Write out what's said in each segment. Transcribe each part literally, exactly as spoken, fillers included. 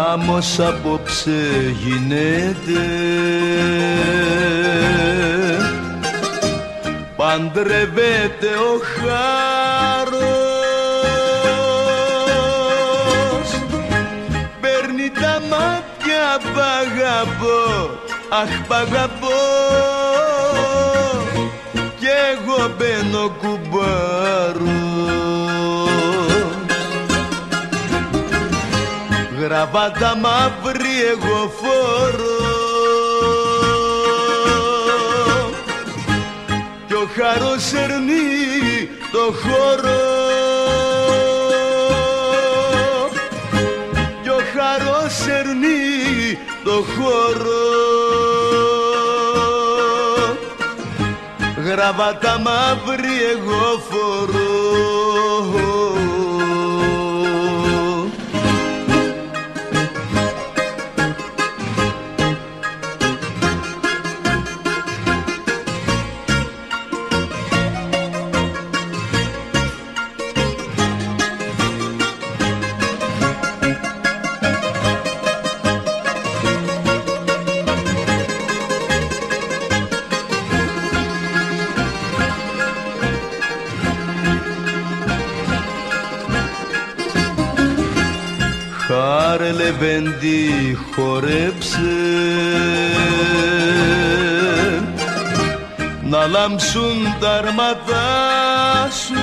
γάμος απόψε γίνεται, παντρεύεται ο χάρος, παίρνει τα μάτια π' αγαπώ, αχ π' αγαπώ, κι εγώ μπαίνω κουμπάρος. Γραβάτα μαύρη εγώ φορώ κι ο χαρός σερνεί το χώρο, κι ο χαρός σερνεί το χώρο. Γραβάτα μαύρη εγώ φορώ. Χάρε Λεβέντη χορέψε, να λάμψουν τα αρματά σου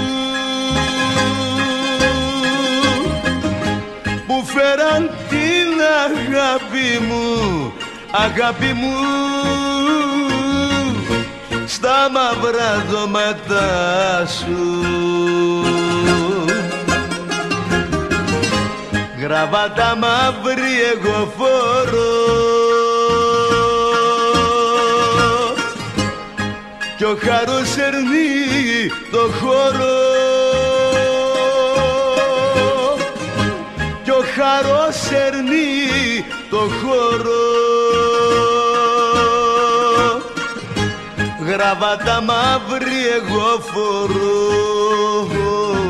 που φέραν την αγάπη μου, αγάπη μου στα μαύρα δώματά σου. Γραβάτα μαύρη εγώ φορώ κι ο χαρός σερνεί το χώρο, κι ο χαρός σερνεί το χώρο. Γραβάτα μαύρη εγώ φορώ.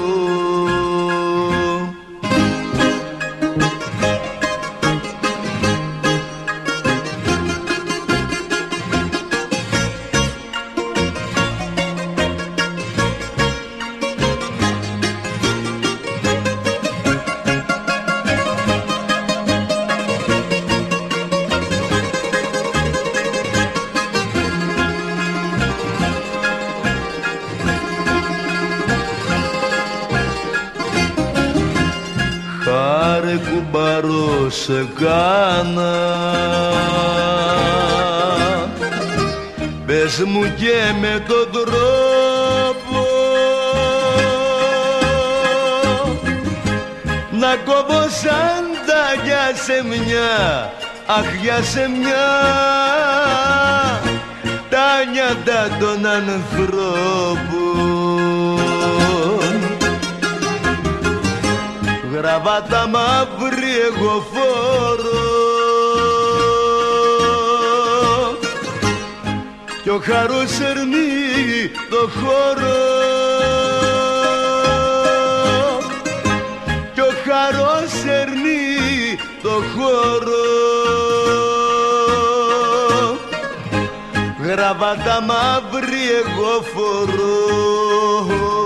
Χάρε κουμπάρο σε κάνα, πες μου και με τον τρόπο να κόβω σαν τα για σε μια, αχ για σε μια τα νιάτα των ανθρώπων. Γραβάτα μαύρη εγώ φορώ κι ο χαρός σερνεί το χώρο, κι ο χαρός σερνεί το χώρο. Γραβάτα μαύρη εγώ φορώ.